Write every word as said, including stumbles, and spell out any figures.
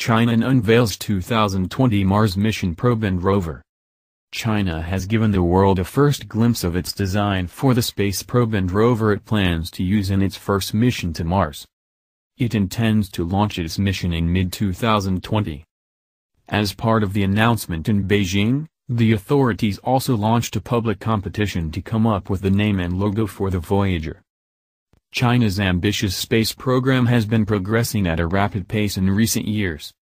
China unveils two thousand twenty Mars mission probe and rover. China has given the world a first glimpse of its design for the space probe and rover it plans to use in its first mission to Mars. It intends to launch its mission in mid two thousand twenty. As part of the announcement in Beijing, the authorities also launched a public competition to come up with the name and logo for the Voyager. China's ambitious space program has been progressing at a rapid pace in recent years.